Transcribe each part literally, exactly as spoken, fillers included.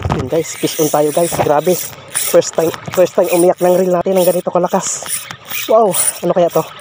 Yun guys, fish on tayo guys. Grabe. First time, first time umiyak ng reel natin ng ganito kalakas. Wow, ano kaya to?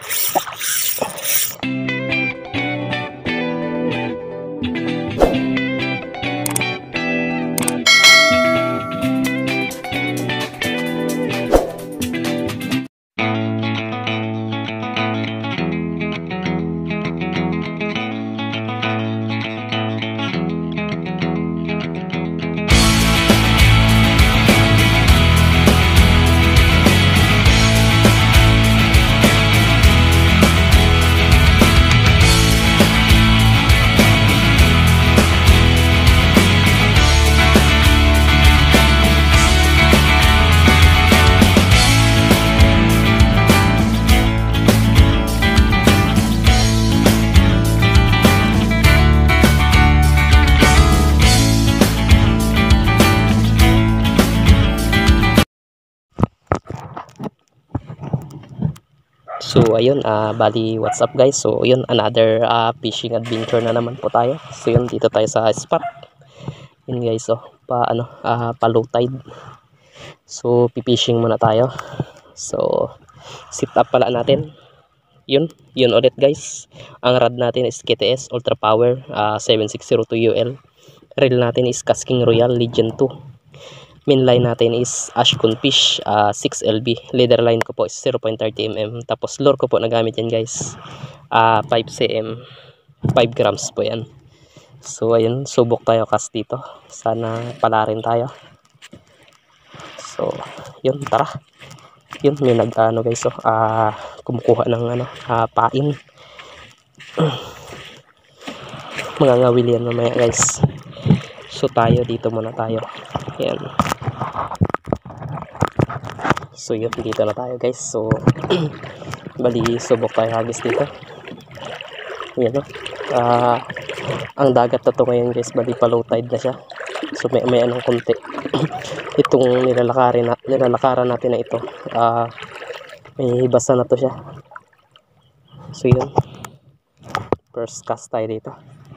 So ayun, uh, bali what's up guys. So yun, another uh, fishing adventure na naman po tayo. So yun, dito tayo sa spot. Yun guys, oh, pa ano, uh, pa low tide. So pipishing muna tayo. So sit up pala natin. Yun, yun ulit guys. Ang rod natin is K T S Ultra Power uh, seven six zero two U L. Reel natin is Casking Royal Legend two. Main line natin is Ashcon Fish uh, six L B. Leader line ko po is zero point three zero millimeters. Tapos lure ko po nagamit yan guys, uh, five centimeters, five grams po yan. So ayun, subok tayo cast dito. Sana pala rin tayo. So yun, tara. Yun, may nag ano guys, so, uh, kumukuha ng ano, uh, pain. Mga ngawil yan mamaya guys. So tayo dito muna tayo. Yan. So yun, dito na tayo guys. So bali subok tayo hagis dito. Yan o. Uh, ang dagat na to ngayon guys, bali pa low tide na siya. So may, may anong konti. Itong nilalakarin na, nilalakaran natin na ito, uh, may basa na to siya. So yun, first cast tayo dito.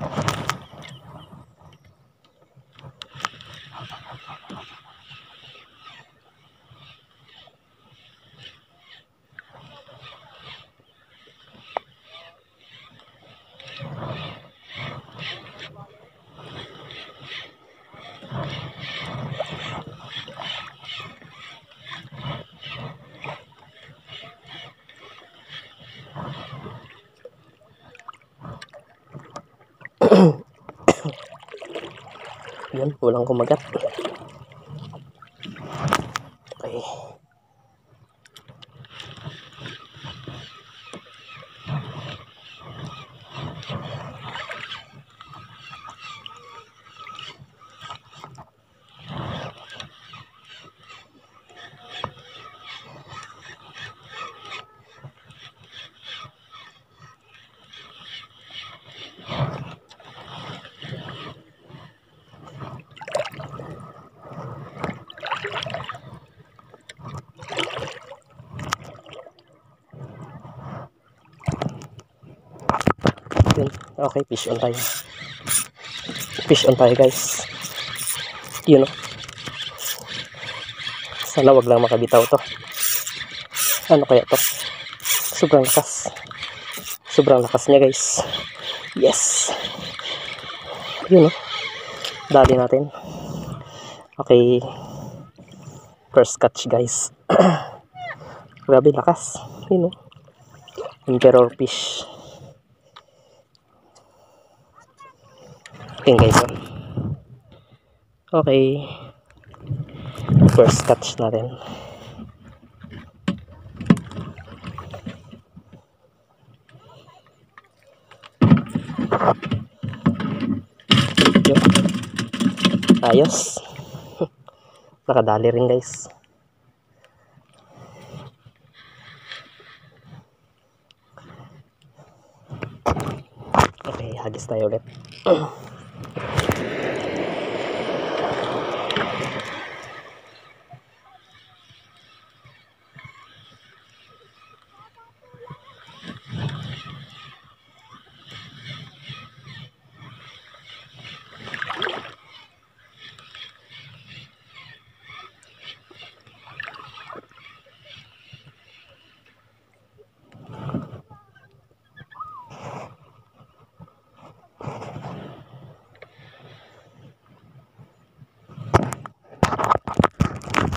Yan, walang kumagat. Okay. Okay, fish on tayo. Fish on tayo guys. Yun o. Sana wag lang makabitaw to. Ano kaya to? Sobrang lakas. Sobrang lakas niya guys. Yes. Yun o. Dali natin. Okay. First catch guys. Grabe lakas. Yun o. Emperor fish. Okay guys, okay, first catch natin. Ayos. Nakadali rin guys. Okay, hagis tayo ulit.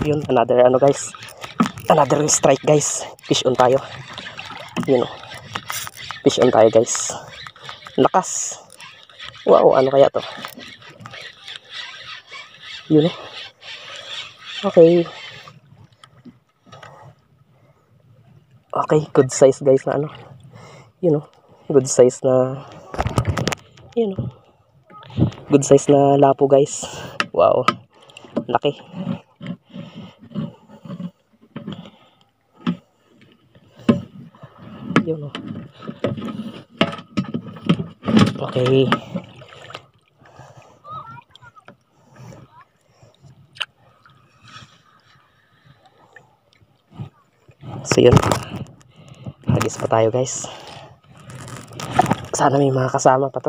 Yun, another ano guys. Another strike guys. Fish on tayo. Yun o. Fish on tayo guys. Lakas. Wow, ano kaya to? Yun o. Okay. Okay, good size guys na ano. Yun o. Good size na. Yun o. Good size na lapo guys. Wow. Laki. Yun o. Okay. So yun. Hagis pa tayo guys. Sana may mga kasama pa to.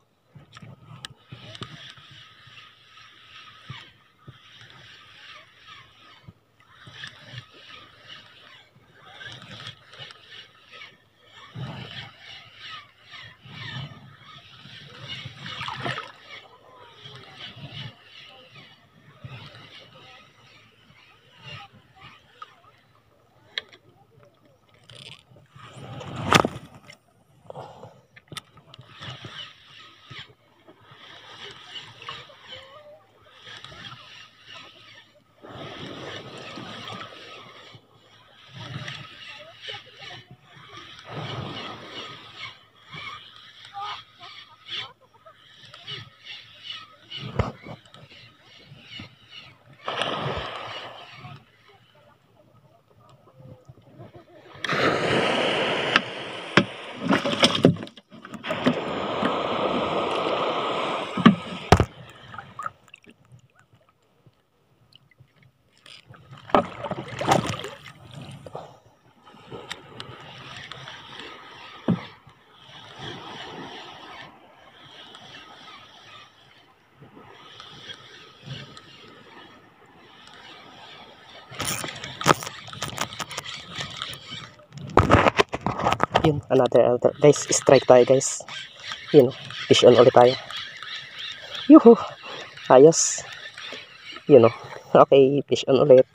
Yun, another, another. Guys, strike tayo guys. Yun, fish on ulit tayo. Yuhu! Ayos. Yun o. Okay, fish on ulit.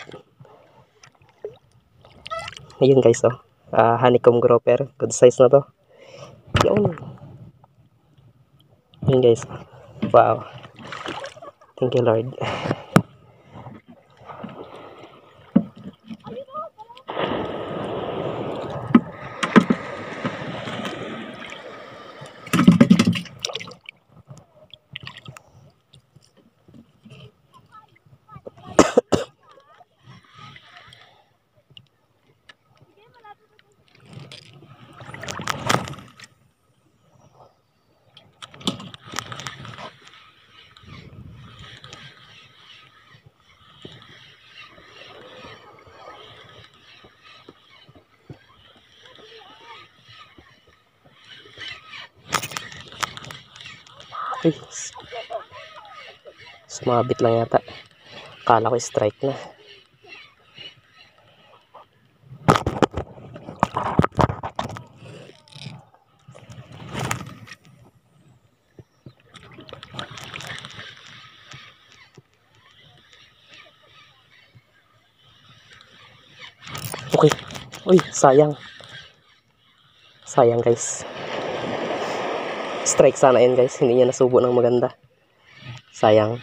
Ayun guys oh. Uh, honeycomb grouper. Good size na to. Yun. Yun guys. Wow. Thank you Lord. Uy, sumabit lang yata. Kala ko strike na. Okay. Uy, sayang. Sayang guys. Strike sana yun guys. Hindi niya nasubo ng maganda. Sayang.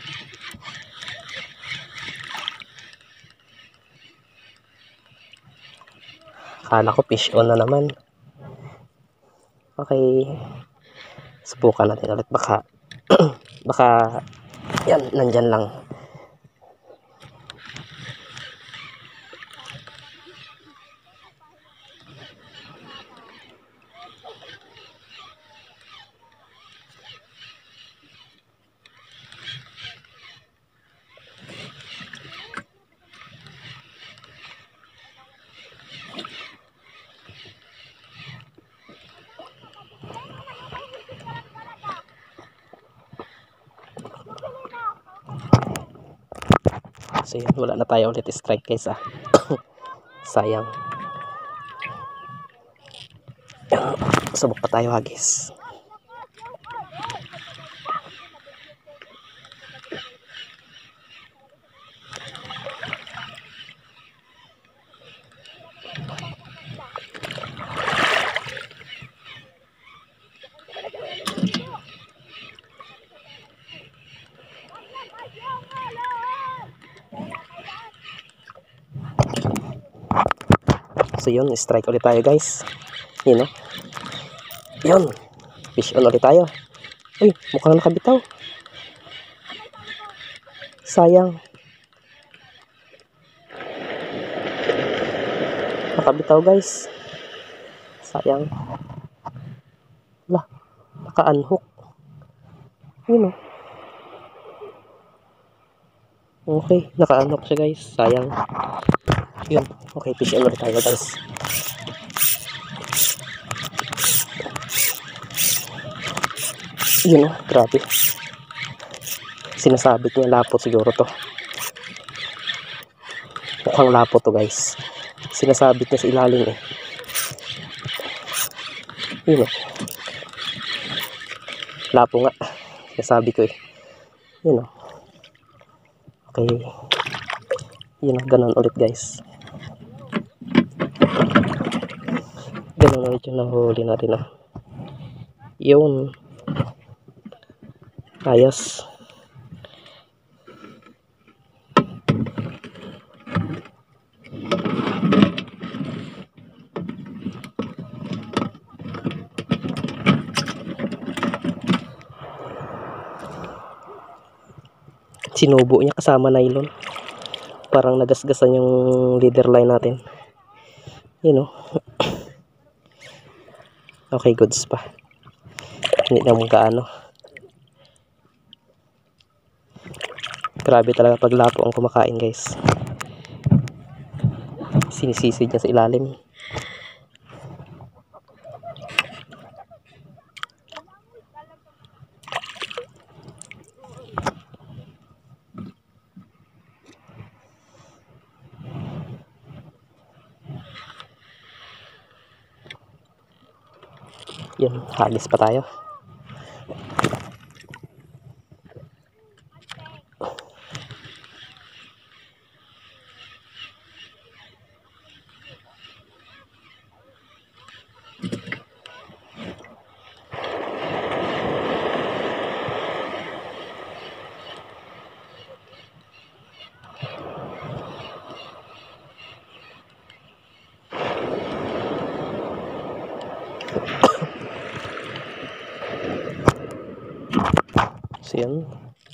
Kala ko fish on na naman. Okay. Subukan natin ulit. Baka, baka, yan, nandyan lang. So yun, wala na tayo ulit strike guys ah. Sayang. Subok pa tayo hagis. So yun, strike ulit tayo guys. Yun o. Yun. Fish on ulit tayo. Uy, mukhang nakabitaw. Sayang. Nakabitaw guys. Sayang. Lah, naka-unhook. Yun o. Okay, naka-unhook siya guys. Sayang. Yun. Okay, fish on ulit tayo guys. Yun o, grabe. Sinasabit niya, lapot siguro to. Mukhang lapot to guys. Sinasabit niya sa ilalim eh. Yun o. Lapo nga. Sinasabi ko eh. Yun o. Okay. Yun o, ganun ulit guys. Ganun ulit yung nahuli natin o. Yun. Ayos. Sinubo niya kasama nylon. Parang nagasgasan yung leader line natin. You know. Okay, goods pa. Hindi na mong kaano. Grabe talaga pag lapo ang kumakain guys. Sinisisid niya sa ilalim. Yun, hagis pa tayo. So yun.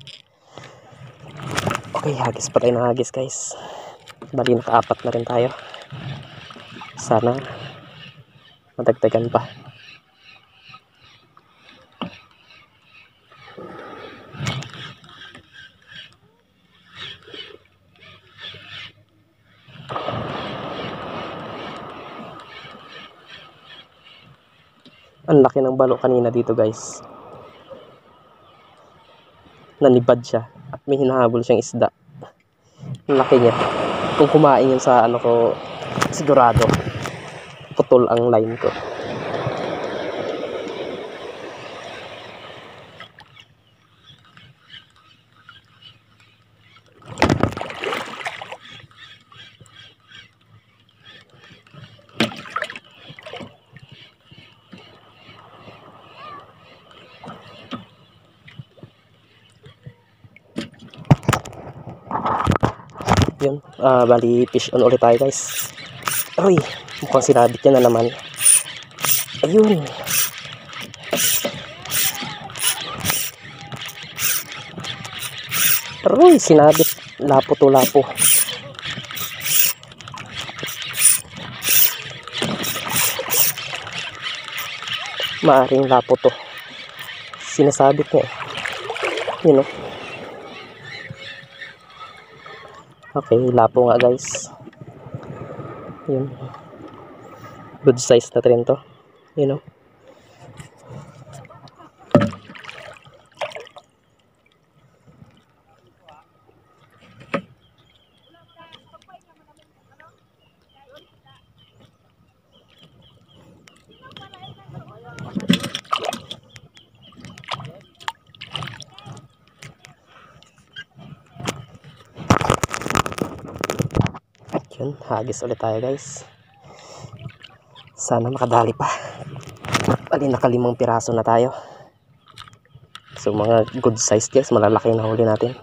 Okay, hagis pa tayo ng hagis guys. Bali nakaapat na rin tayo. Sana madagdagan pa. Ang laki ng balo kanina dito guys. Nanibad siya at may hinahabol siyang isda. Ang laki niya. Kung kumain yun sa ano ko, sigurado putol ang line ko. Yun, uh, bali fish on ulit tayo guys. Uy, mukhang sinabit niya na naman. Ayun. Uy, sinabit. Lapo to lapo. Maaring lapo to. Sinasabit niya eh. Yun o. Okay, lapo nga guys. Yun. Good size na rin to. You know. Yun, hagis ulit tayo guys. Sana makadali pa. Bali nakalimang piraso na tayo. So mga good size guys, malalaki na huli natin.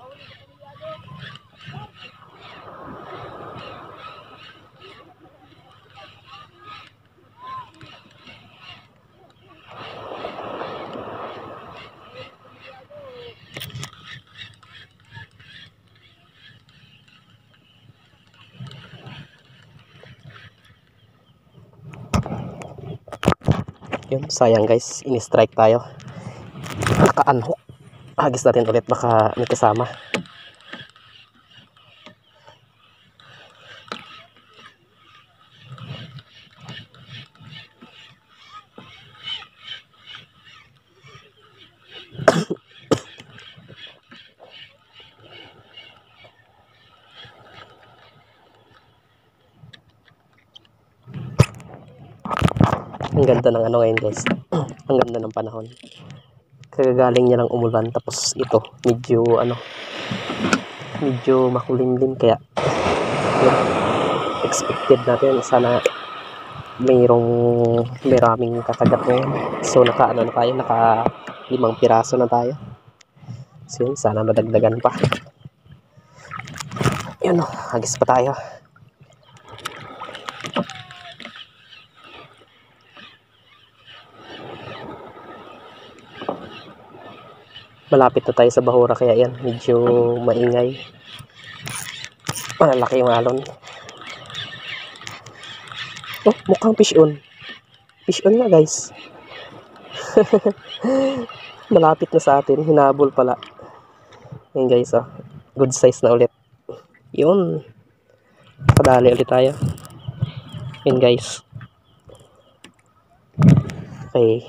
Yun, sayang guys, in-strike tayo. Naka-unhook. Hagis natin ulit, baka may kasama. Ang ganda ng ano ngayon guys. Ang ganda ng panahon. Kagagaling niya lang umulan, tapos ito medyo ano, medyo makulimlim, kaya yun, expected natin sana mayroong maraming kakagat ngayon. So naka ano na tayo, naka limang piraso na tayo. So yun, sana madagdagan pa. Yun, oh, hagis pa tayo. Malapit na tayo sa bahura, kaya yan, medyo maingay. Malaki yung alon. Oh, mukhang fish on. Fish on nga guys. Malapit na sa atin, hinabol pala. Yan guys, oh. Good size na ulit. Yun. Padali ulit tayo. Yan guys. Okay.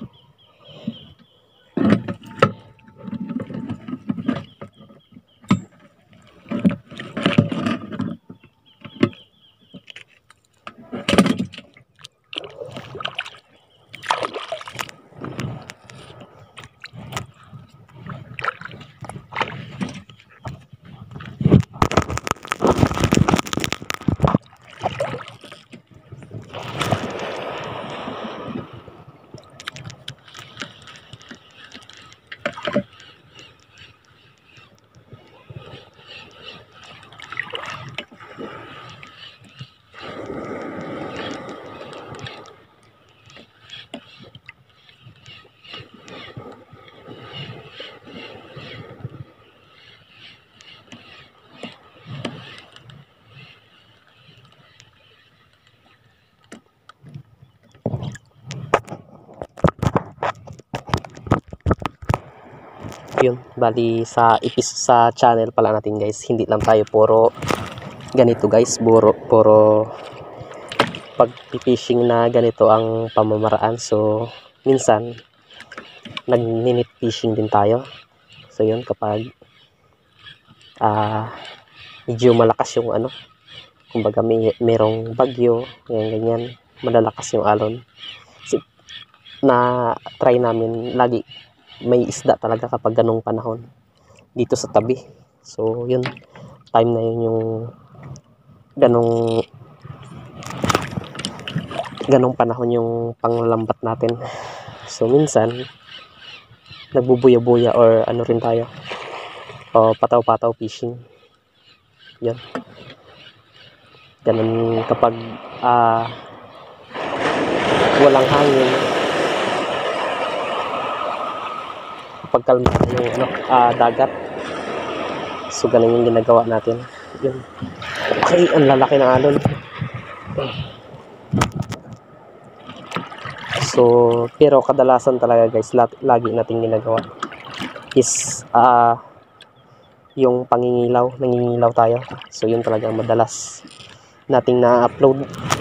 Yun, bali sa ipis sa channel pala natin guys, hindi lang tayo puro ganito guys, puro puro pag-fishing na ganito ang pamamaraan. So minsan nag-ninit fishing din tayo. So yun, kapag ah uh, medyo malakas yung ano, kumbaga may merong bagyo, ganyan ganyan, malalakas yung alon, na try namin lagi may isda talaga kapag ganong panahon dito sa tabi. So yun, time na yun yung ganong ganong panahon yung panglambat natin. So minsan nagbubuya-buya or ano rin tayo, o pataw-pataw fishing. Yan, ganun kapag uh, walang hangin, pagkalma yung ano, uh, dagat. So ganun yung ginagawa natin. Yun. Okay, ang lalaki ng alon. So pero kadalasan talaga guys, lagi nating ginagawa is uh, yung pangingilaw, nangingilaw tayo. So yun talaga madalas nating na-upload.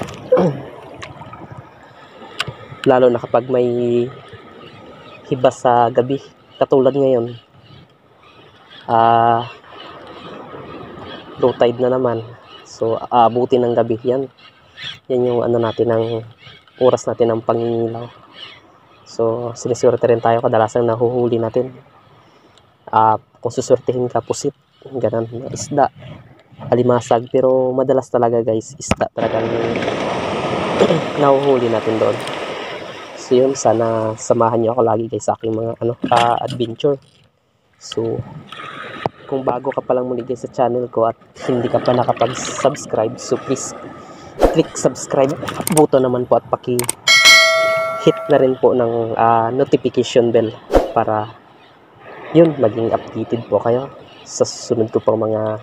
Lalo na kapag may hibas sa gabi, katulad ngayon, ah uh, low tide na naman. So aabutin ng gabi yan. Yan yung ano natin, ng oras natin ng pangingilaw. So siniswerte rin tayo, kadalasan nahuhuli natin. Uh, kung susurtihin ka, pusit, ganun, isda, alimasag. Pero madalas talaga guys, isda talagang nahuhuli natin doon. So yun, sana samahan nyo ako lagi guys sa aking mga ano, uh, adventure. So kung bago ka pa lang muli guys sa channel ko at hindi ka pa nakapag-subscribe, so please click subscribe button naman po at paki hit na rin po ng uh, notification bell para yun, maging updated po kayo sa susunod ko pang mga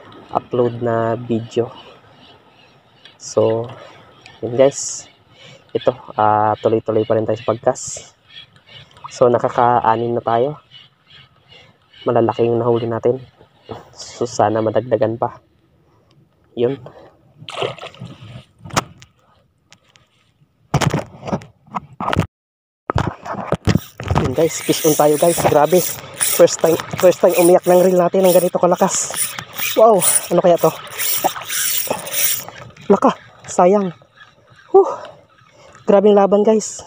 upload na video. So yun guys, ito, uh, tuloy-tuloy pa rin tayo sa pagkas. So nakaka-anim na tayo. Malalaki yung nahuli natin. So sana madagdagan pa. Yun. Yun guys, fish on tayo guys. Grabe. First time, first time umiyak ng reel natin ng ganito kalakas. Wow, ano kaya to? Laka, sayang. Huh. Grabing laban guys.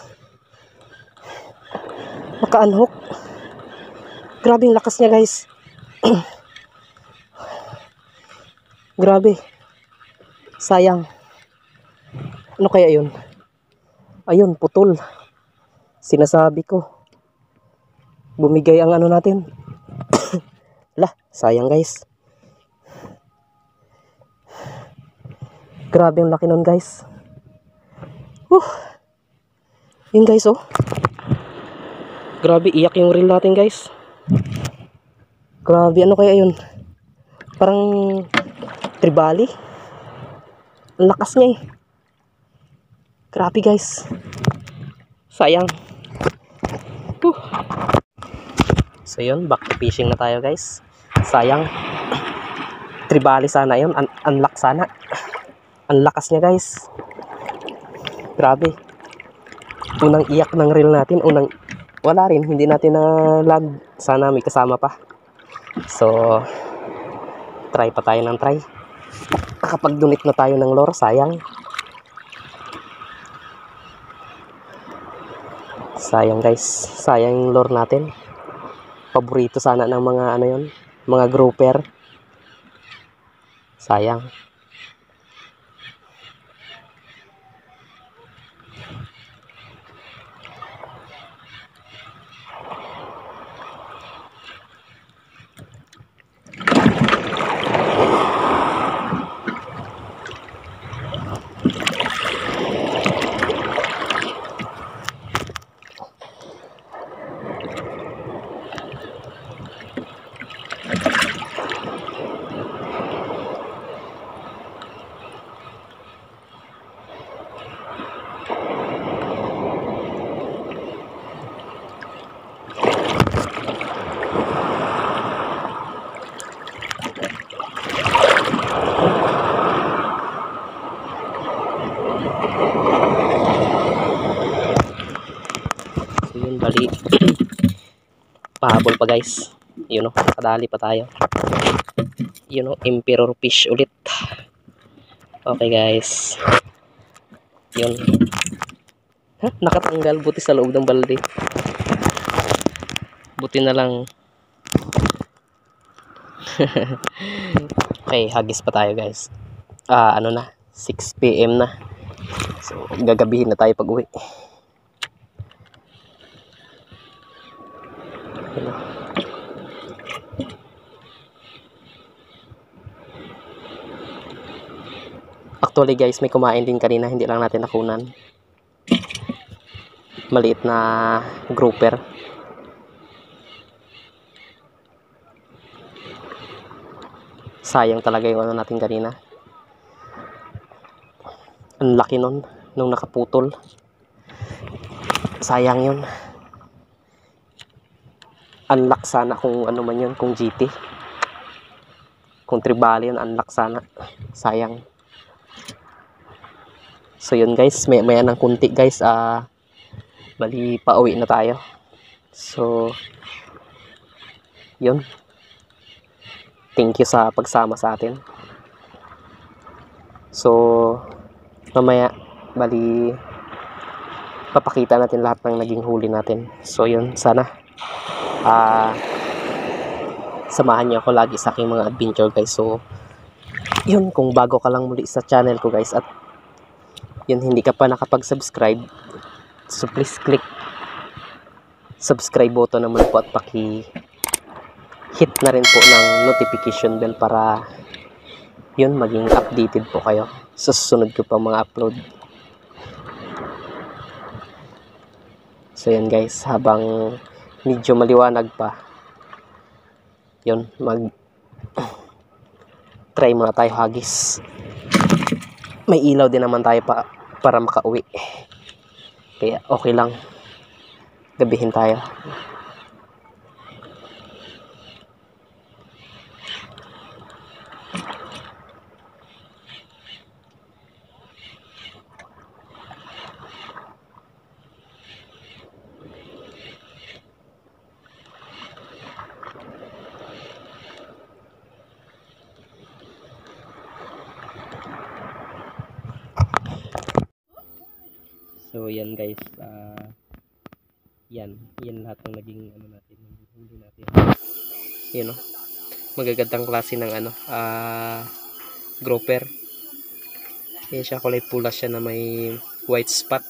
Naka-unhook. Grabing lakas niya guys. Grabe. Sayang. Ano kaya yun? Ayun, putol. Sinasabi ko. Bumigay ang ano natin. Lah, sayang guys. Grabe ang laki nun guys. Huh. Yun guys oh. Grabe, iyak yung reel natin guys. Grabe, ano kaya yun? Parang tribali. Ang lakas niya eh. Grabe guys. Sayang. Huh. So yun, back to fishing na tayo guys. Sayang. Tribali sana yun. An unlock sana. Ang lakas niya guys. Grabe. Unang iyak ng reel natin. Unang wala rin. Hindi natin na land. Sana may kasama pa. So try pa tayo ng try. Nakapag-donate na tayo ng lure. Sayang. Sayang guys. Sayang yung lure natin. Paborito sana ng mga ano yun. Mga grouper. Sayang. Bali pahabol pa guys, you know, kadali pa tayo, you know, emperor fish ulit. Okay guys, yun, ha? Nakatanggal, buti sa loob ng balde, buti na lang. Okay, hagis pa tayo guys. Ah, ano na, six p m na, so gagabihin na tayo pag uwi. Actually guys, may kumain din kanina, hindi lang natin nakunan. Maliit na grouper. Sayang talaga yung ano natin kanina. Ang laki nun, nung nakaputol. Sayang yun. Unlock sana kung ano man yun, kung G T. Kung tribali yun, unlock sana. Sayang. So yun guys, may maya ng kunti guys, ah uh, bali pauwi na tayo. So yun, thank you sa pagsama sa atin. So mamaya bali papakita natin lahat ng naging huli natin. So yun, sana ah uh, samahan niyo ako lagi sa aking mga adventure guys. So yun, kung bago ka lang muli sa channel ko guys, at yun, hindi ka pa nakapag-subscribe, so please click subscribe button naman po at paki hit na rin po ng notification bell para yun, maging updated po kayo sa susunod ko pa mga upload. So yun guys, habang medyo maliwanag pa, yun, mag try muna tayo hagis. May ilaw din naman tayo pa para makauwi. Kaya okay lang. Gabihin tayo. So yan guys, uh, yan, yan lahat ng naging ano natin, hindi natin. Yan, no? Magagandang klase ng ano, uh, grouper. Yan siya, kulay pula siya na may white spot.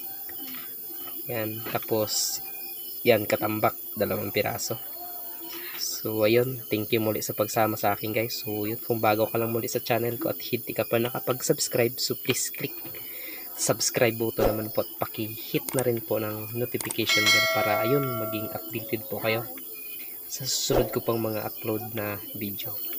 Yan, tapos yan, katambak, dalawang piraso. So ayun, thank you muli sa pagsama sa akin guys. So yun, kung bago ka lang muli sa channel ko at hindi ka pa nakapag-subscribe, so please click subscribe button naman po at paki-hit na rin po ng notification bell para ayun, maging updated po kayo sa susunod ko pang mga upload na video.